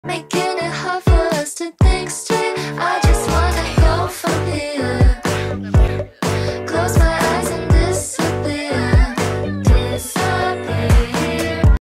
making it hard for us to think straight.